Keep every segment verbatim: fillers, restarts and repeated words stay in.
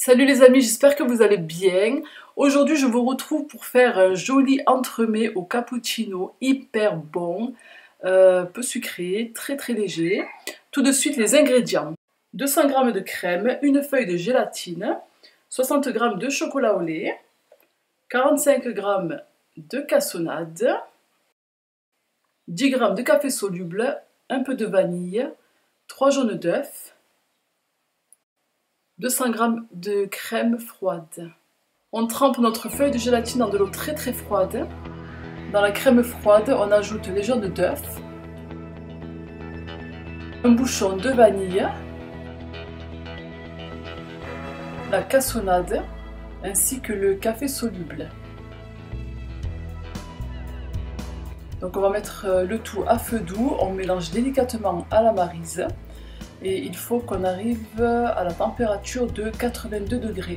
Salut les amis, j'espère que vous allez bien. Aujourd'hui, je vous retrouve pour faire un joli entremets au cappuccino hyper bon, euh, peu sucré, très très léger. Tout de suite, les ingrédients. deux cents grammes de crème, une feuille de gélatine, soixante grammes de chocolat au lait, quarante-cinq grammes de cassonade, dix grammes de café soluble, un peu de vanille, trois jaunes d'œufs, deux cents grammes de crème froide. On trempe notre feuille de gélatine dans de l'eau très très froide. Dans la crème froide, on ajoute les jaunes d'œufs, un bouchon de vanille, la cassonade ainsi que le café soluble. Donc on va mettre le tout à feu doux, on mélange délicatement à la maryse. Et il faut qu'on arrive à la température de quatre-vingt-deux degrés.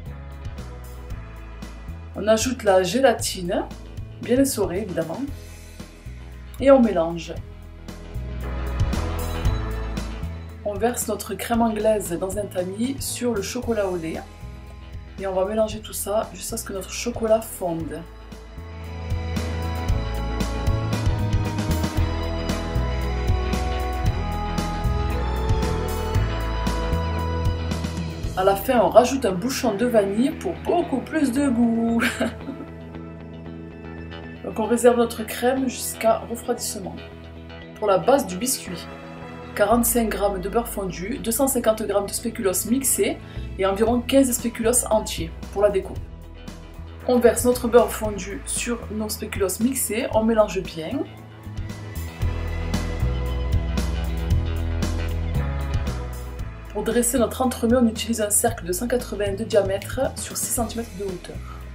On ajoute la gélatine, bien essorée évidemment, et on mélange. On verse notre crème anglaise dans un tamis sur le chocolat au lait et on va mélanger tout ça jusqu'à ce que notre chocolat fonde. À la fin, on rajoute un bouchon de vanille pour beaucoup plus de goût. Donc on réserve notre crème jusqu'à refroidissement. Pour la base du biscuit, quarante-cinq grammes de beurre fondu, deux cent cinquante grammes de spéculoos mixé et environ quinze spéculoos entiers pour la déco. On verse notre beurre fondu sur nos spéculoos mixés, on mélange bien. Pour dresser notre entremets, on utilise un cercle de cent quatre-vingts de diamètre sur six centimètres de hauteur.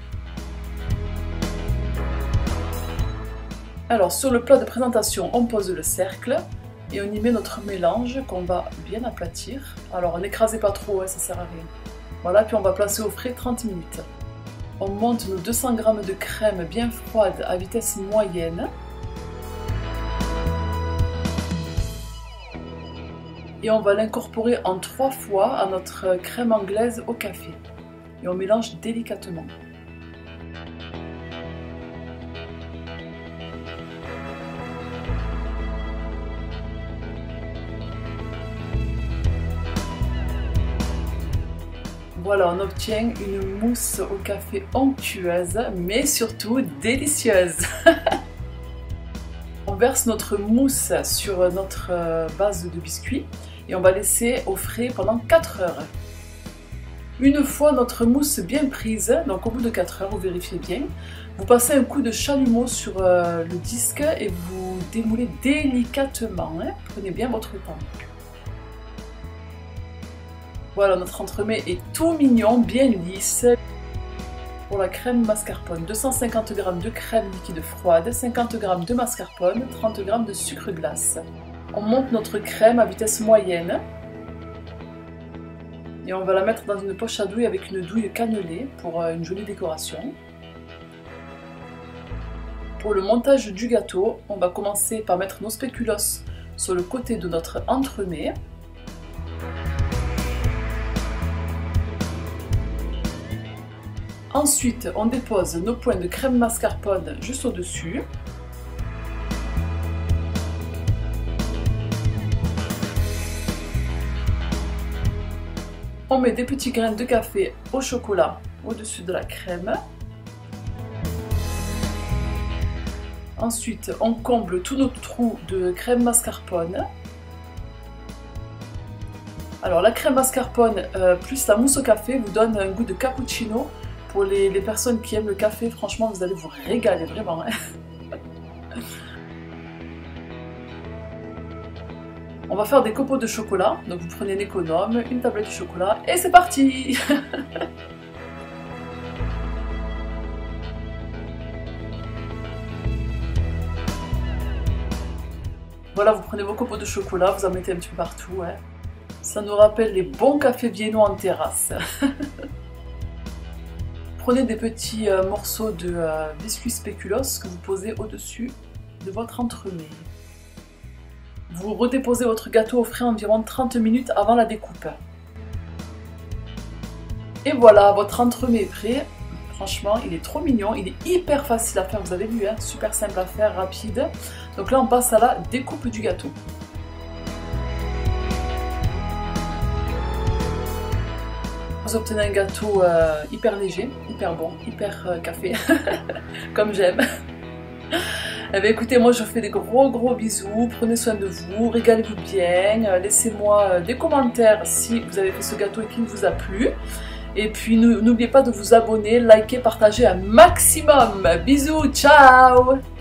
Alors sur le plat de présentation, on pose le cercle et on y met notre mélange qu'on va bien aplatir. Alors n'écrasez pas trop, hein, ça sert à rien. Voilà, puis on va placer au frais trente minutes. On monte nos deux cents grammes de crème bien froide à vitesse moyenne. Et on va l'incorporer en trois fois à notre crème anglaise au café. Et on mélange délicatement. Voilà, on obtient une mousse au café onctueuse, mais surtout délicieuse. On verse notre mousse sur notre base de biscuit et on va laisser au frais pendant quatre heures. Une fois notre mousse bien prise, donc au bout de quatre heures, vous vérifiez bien, vous passez un coup de chalumeau sur le disque et vous démoulez délicatement. Hein. Prenez bien votre temps. Voilà, notre entremets est tout mignon, bien lisse. Pour la crème mascarpone, deux cent cinquante grammes de crème liquide froide, cinquante grammes de mascarpone, trente grammes de sucre glace. On monte notre crème à vitesse moyenne et on va la mettre dans une poche à douille avec une douille cannelée pour une jolie décoration. Pour le montage du gâteau, on va commencer par mettre nos spéculoos sur le côté de notre entremets. Ensuite, on dépose nos points de crème mascarpone juste au-dessus. On met des petits grains de café au chocolat au-dessus de la crème. Ensuite, on comble tous nos trous de crème mascarpone. Alors la crème mascarpone euh, plus la mousse au café vous donne un goût de cappuccino. Pour les, les personnes qui aiment le café, franchement, vous allez vous régaler, vraiment. Hein. On va faire des copeaux de chocolat. Donc vous prenez un économe, une tablette de chocolat, et c'est parti. Voilà, vous prenez vos copeaux de chocolat, vous en mettez un petit peu partout. Hein. Ça nous rappelle les bons cafés viennois en terrasse. Prenez des petits euh, morceaux de euh, biscuit spéculoos que vous posez au-dessus de votre entremets. Vous redéposez votre gâteau au frais environ trente minutes avant la découpe. Et voilà, votre entremets est prêt. Franchement, il est trop mignon, il est hyper facile à faire, vous avez vu, hein, super simple à faire, rapide. Donc là, on passe à la découpe du gâteau. Vous obtenez un gâteau euh, hyper léger, hyper bon, hyper euh, café, comme j'aime. Eh bien, écoutez, moi je vous fais des gros gros bisous, prenez soin de vous, régalez-vous bien, laissez-moi des commentaires si vous avez fait ce gâteau et qu'il vous a plu. Et puis n'oubliez pas de vous abonner, liker, partager un maximum. Bisous, ciao!